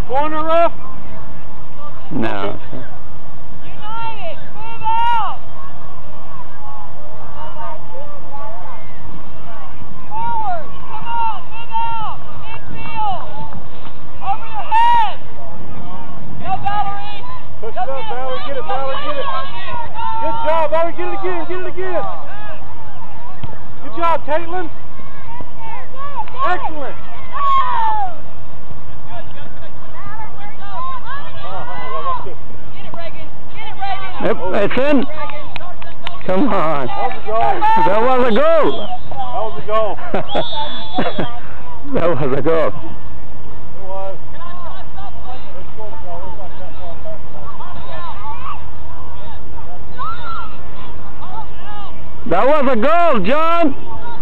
the corner rough? No. United, move out! Forward, come on, move out! Midfield! Over your head! Go, Valerie! Push it up, Valerie, get it, Valerie, get it! Good job, Valerie, get it again, get it again! Good job, Caitlin! Excellent! Yep, it's in. Come on. That was a goal. That was a goal. That was a goal. That was a goal. It was. That was a goal, John.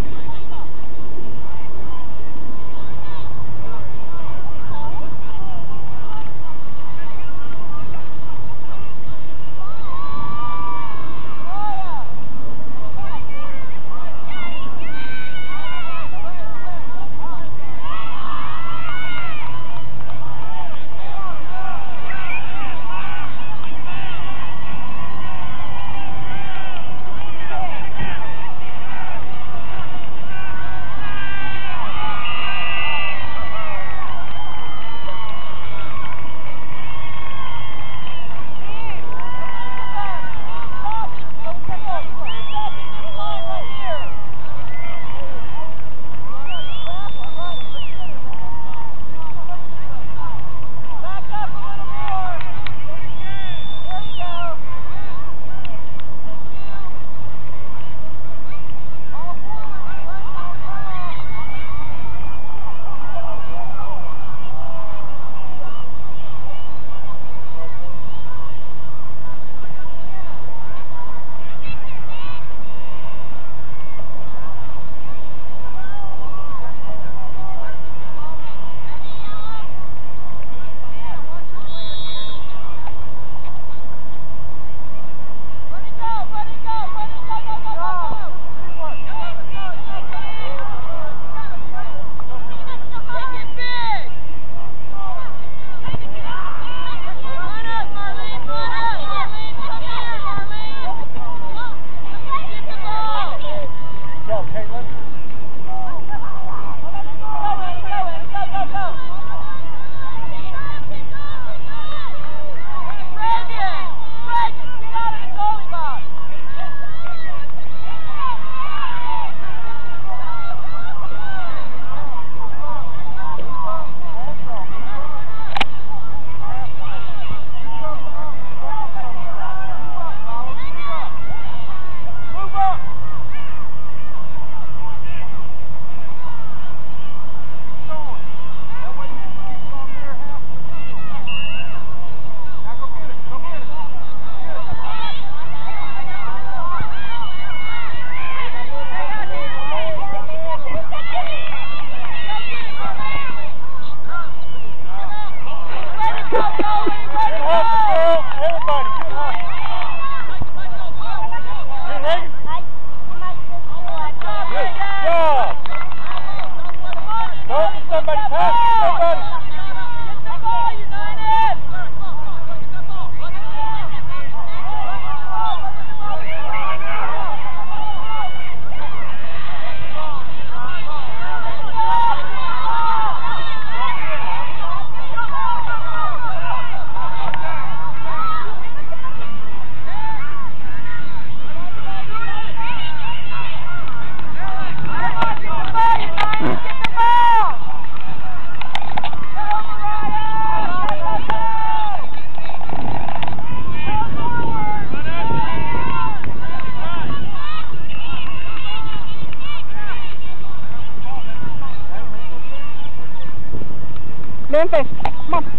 Memphis, come on.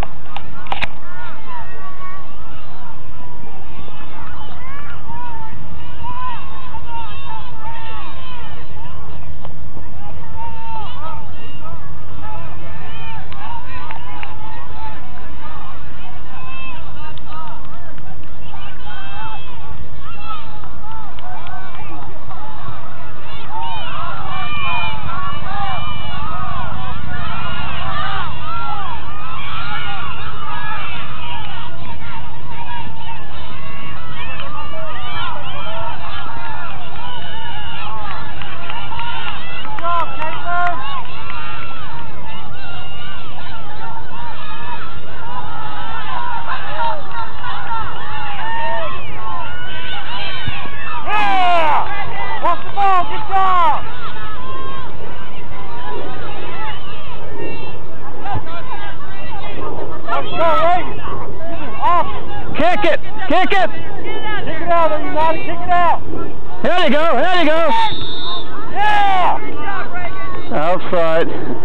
ball there, United. Kick it out. There you go. There you go. Yeah! Good job, Reagan. Outside.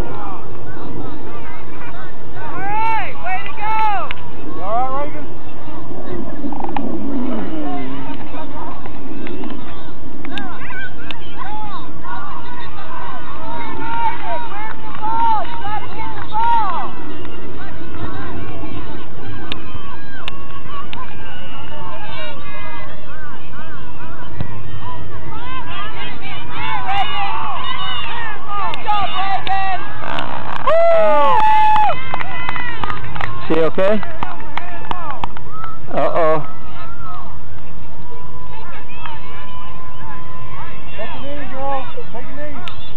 All right, way to go. You all right, Reagan? Where's the ball? You gotta get the ball. Good job, Reagan. Is he okay? Uh-oh. Take a knee, girl. Take a knee.